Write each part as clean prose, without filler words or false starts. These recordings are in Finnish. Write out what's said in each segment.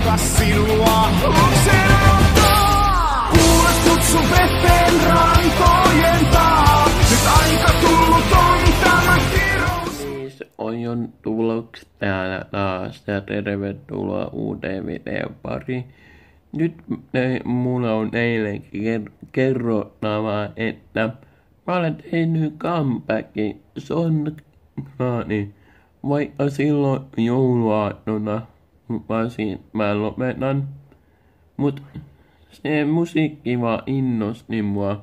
Kas sinua oksenottaa. Kuulet kutsun veteen rantojen taa. Nyt aika tullut on tämä kirous. Siis on jo tuloksi täällä taas ja tervetuloa uuteen videon pariin. Nyt mulla on eilenkin kerrottavaa, että mä olen tehnyt comebackin Songrani, vaikka silloin jouluaattona mä lopetan. Mut se musiikki vaan innosti mua.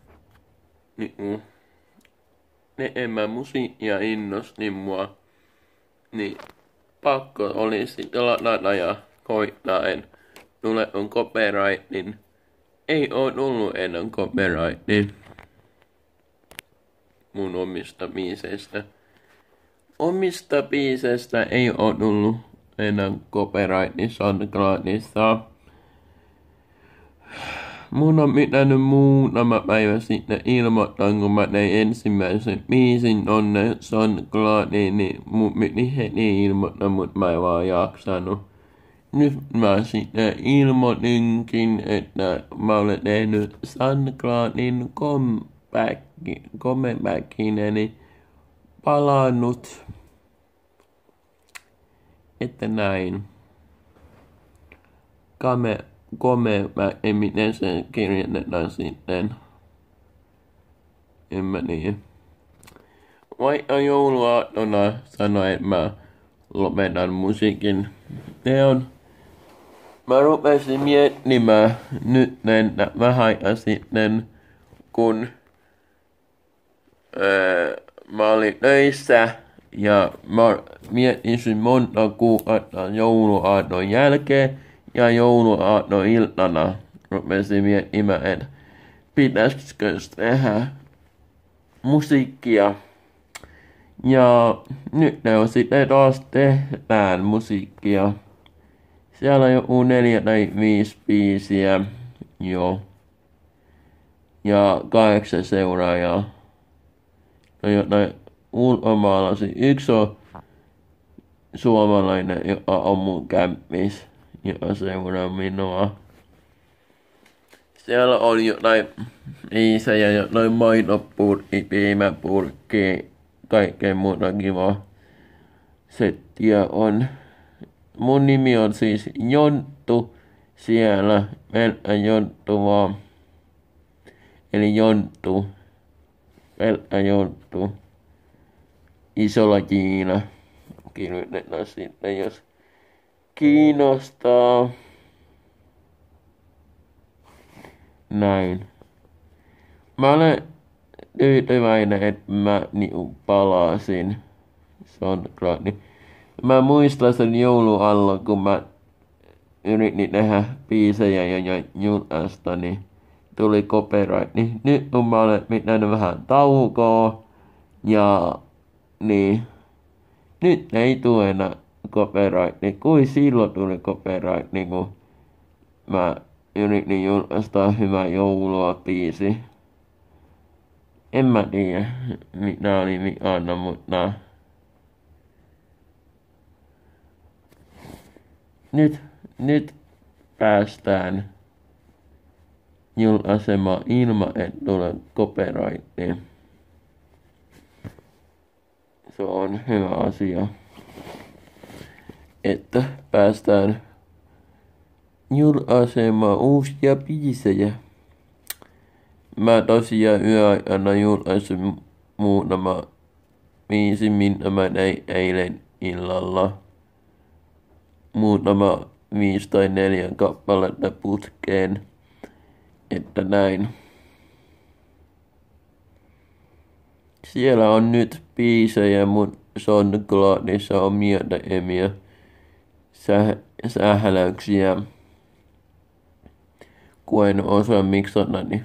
Enemmän musiikkia innosti mua. Niin pakko olisi ladata ja koittaa, en tule on copyrightin. Ei oo tullut enää copyrightin mun omista biiseistä. Omista biiseistä ei oo tullut enää copyrightin SoundCloudissa. Mun on pitänyt muutama päivä sitten ilmoittaa, kun mä tein ensimmäisen biisin tonne SoundCloudiin, niin mun piti heti ilmoittaa, mut mä en vaan jaksanut. Nyt mä sitten ilmoitinkin, että mä olen tehnyt SoundCloudin comebackin, eli palannut. Että näin. Comeback, miten se kirjoitetaan sitten. En mä tiedä. Vaikka jouluaattona sanoin, että mä lopetan musiikin teon. Mä rupesin miettimään nyt vähän aikaa sitten, kun mä olin töissä ja mä miettisin monta kuukautta jouluaaton jälkeen ja jouluaaton iltana rupesin miettimään, että pitäisikö tehdä musiikkia. Ja nyt ne on sitten taas tehdään musiikkia. Siellä on joku 4 tai 5 biisiä jo. Ja 8 seuraajaa. No jotain ulkomaalaisia. Yksi on suomalainen, joka on mun kämppis, joka seuraa minua. Siellä on jotain biisejä, jotain maitopurkki, piimäpurkki, kaikkea muuta kivaa settiä on. Mun nimi on siis Jonttu siellä, pelkkä Jonttu vaan. Eli Jonttu, pelkkä Jonttu, isolla Kiina. Kirjoitetaan sitten, jos kiinnostaa. Näin. Mä olen tyytyväinen, että mä palasin SoundCloudiin. Mä muistan sen joulualla, kun mä yritin tehdä biisejä ja julkaista, niin tuli copyright. Niin nyt kun mä olen pitänyt vähän taukoa ja niin nyt ei tule enää copyright. Niin kuin silloin tuli copyright, niin kun mä yritin julkaista hyvä joulua biisi. En mä tiedä, mitä oli vikana, mutta nyt päästään julkaisemaan ilman, että tulee copyrightia. Se on hyvä asia, että päästään julkaisemaan uusia biisejä. Mä tosiaan yöaikana julkaisin muutama biisi, minkä mä tein eilen illalla. Muutama 5 tai 4 kappaletta putkeen. Että näin. Siellä on nyt biisejä mun SoundCloudissa omia tekemiä sähläyksiä. Kun en osaa miksata, niin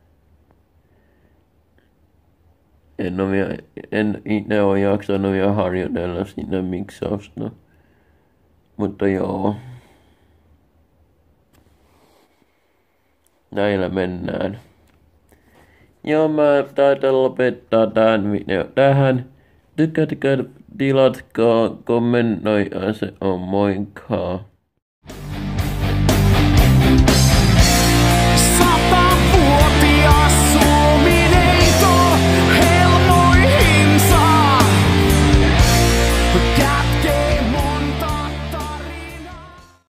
en itse ole jaksanut vielä harjoitella sitä miksausta. Mutta joo. Näillä mennään. Joo, mä taitan lopettaa tämän video tähän. Tykkäätkö, tilatkaa, kommentoikaa, se on moikka.